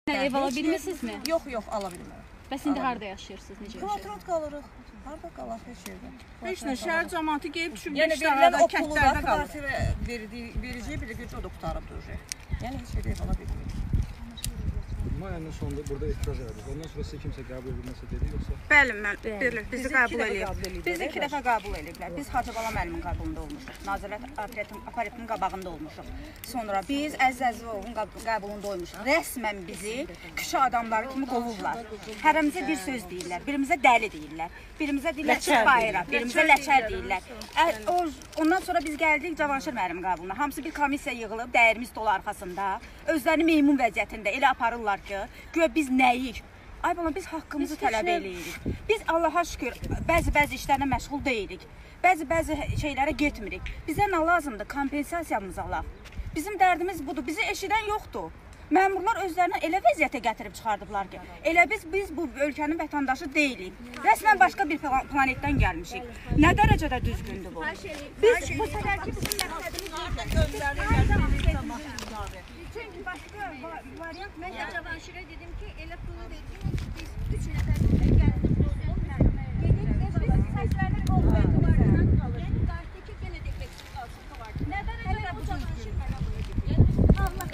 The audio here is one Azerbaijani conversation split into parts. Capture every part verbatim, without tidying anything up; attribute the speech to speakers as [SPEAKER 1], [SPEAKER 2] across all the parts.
[SPEAKER 1] Ev alabilmişsiniz mi?
[SPEAKER 2] Yox, yox, ala bilmirəm.
[SPEAKER 1] Bəs indi harada yaşayırsınız? Necə yaşayırsınız?
[SPEAKER 2] Kvadrat qalırıq. Harada qalaq heç yerdə.
[SPEAKER 3] Heç nə, şəhər cəmaatı gəlib düşüb
[SPEAKER 2] Yəni
[SPEAKER 3] işlərdə,
[SPEAKER 2] verilən o pulu da
[SPEAKER 3] kəndlərdə qalır.
[SPEAKER 2] kvartirə verəcəyi bir gücü o da qutarıb duracaq. Yəni heç yerdə ev ala bilmirik.
[SPEAKER 4] Mayının sonunda burada etiraz edildi. Ondan sonra sizə kimsə qəbul edilməsə dedi, yoxsa?
[SPEAKER 3] Bəli, mən bilir, bizi qəbul edib.
[SPEAKER 5] Biz iki dəfə qəbul ediblər. Biz Hacıbala müəllimin qəbulunda olmuşuq. Nazirət aparatının qabağında olmuşuq. Sonra biz Əziz Əzizovun qəbulunda olmuşuq. Rəsmən bizi küçə adamları kimi qovurlar. Hərəmizə bir söz deyirlər. Birimizə dəli deyirlər. Birimizə deyirlər çıx bayıra. Birimizə ləçər deyirlər. Ondan sonra biz gəldik Cavanşir müəllimin qəbuluna. Hamısı bir komissiya yığılıb dəyirmi stol arxasında. Özlərini meymun vəziyyətində elə aparırlar ki, güya biz nəyik? Ay bana biz haqqımızı tələb eləyirik. Biz Allaha şükür bəzi-bəzi işlərlə məşğul deyilik. Bəzi-bəzi şeylərə getmirik. Bizə nə lazımdır? Kompensasiyamızı alaq. Bizim dərdimiz budur. Bizi eşidən yoxdur. Məmurlar özlərini elə vəziyyətə gətirib çıxardıblar ki, elə biz biz bu ölkənin vətəndaşı deyilik. Rəsmən başqa bir planetdən gəlmişik. Nə dərəcədə düzgündür bu? Biz bu səfərki bizim məqsədimiz çünki başqa variant mən
[SPEAKER 6] Ya Cavanşirə dedim ki, elə pulu verdiniz, biz üç nəfər gəldik, dedik, biz səslərdə qolbaydı var, yəni qarşıdakı yenə də eksik qalsın vardı. Nədən elə bu Cavanşir mənə bunu edir? Allah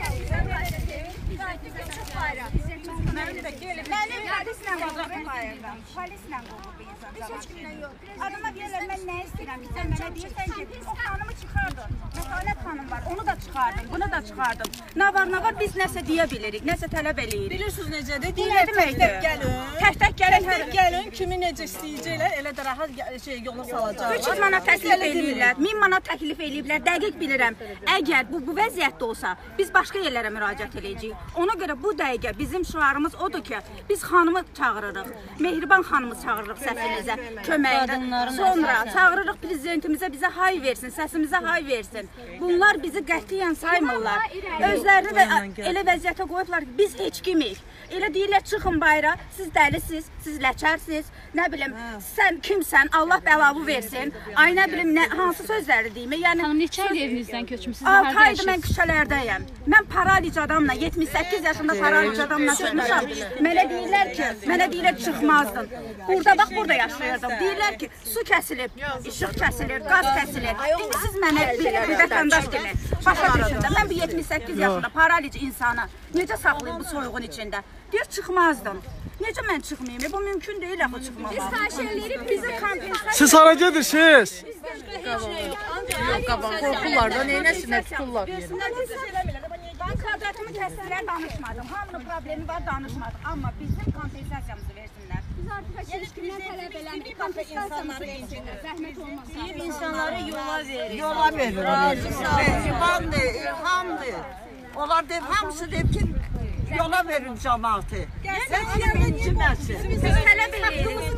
[SPEAKER 6] çox bayram.
[SPEAKER 5] Mənim də gəlib. Mənim polislə qovub bayırda. Polislə qovub bu insan.
[SPEAKER 6] Biz heç kimlə yox.
[SPEAKER 5] Adama deyirlər, mən nə istəyirəm? Sən mənə deyirsən ki, o xanımı çıxardın. Mətanət xanım var, onu da çıxardın, bunu da çıxardın. Nə var, nə var, biz nəsə deyə bilirik, nəsə tələb eləyirik.
[SPEAKER 3] Bilirsiniz necədir? Deyirlər tək-tək gəlin.
[SPEAKER 5] Tək-tək gəlin,
[SPEAKER 3] Tək-tək gəlin, kimi necə istəyəcəklər, elə də rahat şey yola salacaqlar.
[SPEAKER 5] üç yüz manat təklif eləyirlər, min manat təklif eləyiblər, dəqiq bilirəm. Əgər bu, bu vəziyyətdə olsa, biz başqa yerlərə müraciət edəcəyik. Ona görə bu dəqiqə bizim şüarımız odur ki, biz xanımı çağırırıq, Mehriban xanımı çağırırıq səsimizə, köməyinə. Sonra çağırırıq prezidentimizə bizə hay versin, səsimizə hay versin. Bunlar bizi qətiyyən saymırlar. Özlərini də elə vəziyyətə qoyublar ki, biz heç kimik. Elə deyirlər, çıxın bayra, siz dəlisiniz, siz ləçərsiniz, nə bilim, sən kimsən, Allah bəlavı versin. Ay nə bilim, nə, hansı sözləri deyim. Yəni,
[SPEAKER 1] Xanım, neçə il evinizdən köçmüsünüz?
[SPEAKER 5] altı aydır mən küçələrdəyəm. Mən paralic adamla, yetmiş səkkiz yaşında paralic adamla çıxmışam. Mənə deyirlər ki, mənə deyirlər çıxmazdın. Burada, bax, burada yaşayırdım. Deyirlər ki, su kəsilib, işıq kəsilir, qaz kəsilir. İndi siz mənə bir vətəndaş kimi başa düşün də, mən bu yetmiş səkkiz yaşında paralic insanı necə saxlayıb bu soyuğun içində? Deyir, çıxmazdım. Necə mən çıxmayayım? Bu mümkün deyil axı çıxmamam.
[SPEAKER 6] Biz xahiş edirik, bizi kompensasiya...
[SPEAKER 4] Siz hara gedirsiniz?
[SPEAKER 3] Yox, qaban, qorxurlar da, neynəsinə tuturlar.
[SPEAKER 5] Ben kvadratımı kəsdilər, danışmadım. Hamının problemi var, danışmadım. Amma bizim kompensasiyamızı versinlər.
[SPEAKER 6] Biz artıq heç kimdən tələb eləmirik, kompensasiyamızı versinlər, zəhmət olmasa.
[SPEAKER 2] Deyib insanları yola verir.
[SPEAKER 7] Yola verir. Pehlivandır, İlhamdır. Onlar deyib, hamısı deyib ki, yola verin cəmaatı. Heç yerdə ciməsin.
[SPEAKER 5] Biz tələb edirik.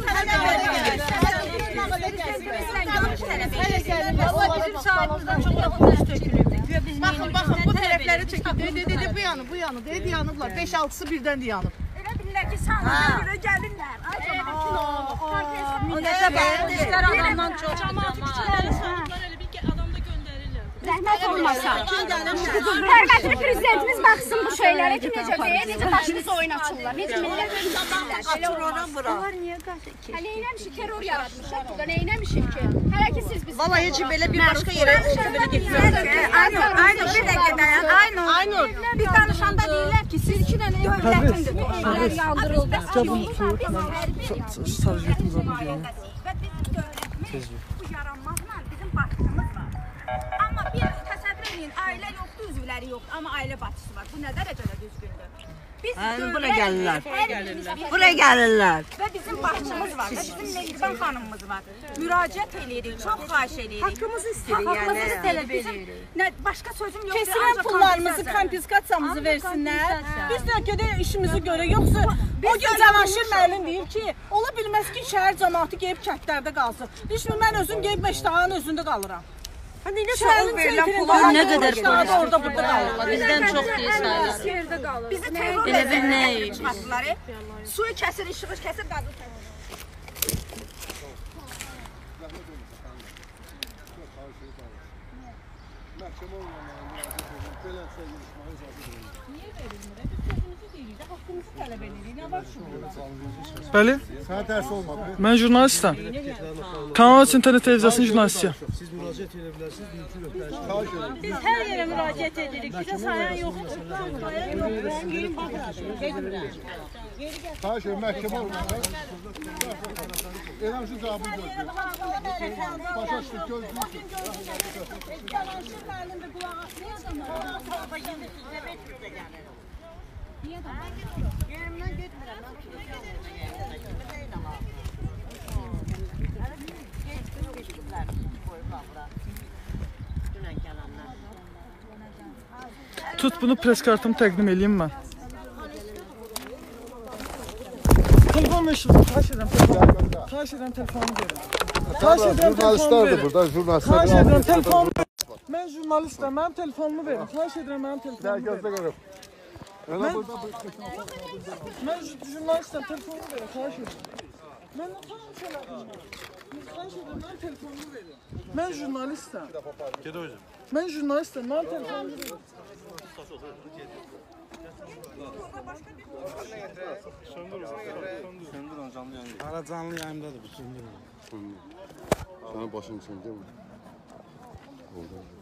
[SPEAKER 3] Bizim sağımızdan çox yaxınız tökülübdür. Baxın, baxın, bu tərəfləri çəkib, dedi, dedi, bu yanı, bu yanı, dedi, yanıblar. beş altısı birdən yanıb.
[SPEAKER 5] Elə bilirlər ki, sağlıqdan görə gəlirlər. Ay
[SPEAKER 2] O nəsə bəxtlər adamdan çox. Cəmaatı küçələri sağlıqlar elə bir adamda göndərirlər.
[SPEAKER 5] zəhmət olmasa.
[SPEAKER 6] Hörmətli prezidentimiz baxsın bu şeylərə ki, necə deyir, necə başımıza oyun açırlar, necə millət
[SPEAKER 7] Açır ora bura.
[SPEAKER 6] Hələ eləmişik, terror yaratmışıq burada, nə eləmişik ki? Hələ ki siz biz...
[SPEAKER 3] Valla heç belə bir başqa yerə belə getmiyorlar.
[SPEAKER 5] Aynur, Aynur, bir dəqiqə dayan. Aynur, Aynur. Bir danışanda deyirlər ki, siz iki dənə dövlətindir. Bu evlər yandırıldı.
[SPEAKER 4] Sadece yetimiz oldu diye.
[SPEAKER 5] Və bizim dövlətimiz bu yaranmaqla bizim başımız var. Amma bir təsəvvür edin, ailə yoxdur, üzvləri yoxdur, amma ailə başçısı var. Bu nə dərəcədə düzgündür? Biz
[SPEAKER 7] Bura gəlirlər.
[SPEAKER 5] gəlirlər.
[SPEAKER 7] Bura gəlirlər.
[SPEAKER 5] Və bizim başçımız var, və bizim Mehriban xanımımız var. Müraciət eləyirik, çox xahiş eləyirik.
[SPEAKER 7] Haqqımızı istəyirik,
[SPEAKER 5] Haqqımızı
[SPEAKER 7] yəni.
[SPEAKER 5] tələb edirik. Nə, başqa sözüm yoxdur.
[SPEAKER 3] Kesilən
[SPEAKER 5] ancaq
[SPEAKER 3] pullarımızı,
[SPEAKER 5] kompensasiya.
[SPEAKER 3] kompensasiyamızı versinlər. Biz də gedək işimizi görək. Yoxsa o gün Cavanşir müəllim deyir ki, ola bilməz ki, şəhər cəmaatı gəlib kəndlərdə qalsın. Düşmür, mən özüm gəlib Məştahanın özündə qalıram.
[SPEAKER 7] Hani nə
[SPEAKER 3] Şəhərin
[SPEAKER 7] verilən
[SPEAKER 3] centrində
[SPEAKER 7] pullar
[SPEAKER 3] nə qədər Məştahada orada burada qalırlar.
[SPEAKER 1] Bizdən çox deyil sayılır.
[SPEAKER 5] Bizi terror
[SPEAKER 1] Elə bir nə
[SPEAKER 5] çıxartdılar. Suyu kəsir, işığı kəsir, qazı kəsir.
[SPEAKER 4] Məhkəmə olmayan müraciət edin, belə şey görüşməyə icazə verin.
[SPEAKER 2] Niyə verilmir? Biz sözümüzü deyirik.
[SPEAKER 3] tələb edirik. Nə var ki?
[SPEAKER 8] Bəli.
[SPEAKER 9] Sənə dərs olmadı.
[SPEAKER 8] Mən jurnalistəm. Kanal üçün internet televiziyasının jurnalistiyəm.
[SPEAKER 9] Siz müraciət edə bilərsiniz, mümkün yoxdur.
[SPEAKER 3] Biz hər yerə müraciət edirik. Bizə sayan yoxdur. Sayan yoxdur. Yerin baxın.
[SPEAKER 9] Xahiş edirəm, məhkəmə olmalı. Eləm şu cavabını gözləyir. Başa düşdük, gözləyir.
[SPEAKER 3] Cavanşir müəllim də qulağa asmıyor. Niyə də? Yerimdən getmirəm.
[SPEAKER 8] Tut bunu pres kartımı təqdim edeyim mən. Telefon meşhur. Xahiş edirəm telefonumu. Xahiş edirəm telefonumu verin. Xahiş edirəm telefonumu verin.
[SPEAKER 9] Burada jurnalistlər.
[SPEAKER 8] Xahiş edirəm telefonumu. Mən jurnalistəm, mənim telefonumu verin. Xahiş edirəm mənim telefonumu
[SPEAKER 9] Gözlə
[SPEAKER 8] verin.
[SPEAKER 9] görüm. Elə burada
[SPEAKER 8] Mən jurnalistəm, telefonumu verin. Xahiş edirəm. Mən nə tanım şeylərim? Xahiş edirəm mənim telefonumu verin. Mən jurnalistəm.
[SPEAKER 9] Gedə özüm.
[SPEAKER 8] Mən jurnalistəm, mənim telefonumu verin.
[SPEAKER 9] Söndür onu canlı yayın.
[SPEAKER 10] Hala canlı yayındadır bu söndürün.
[SPEAKER 9] Sənin başın için değil mi? Oldu.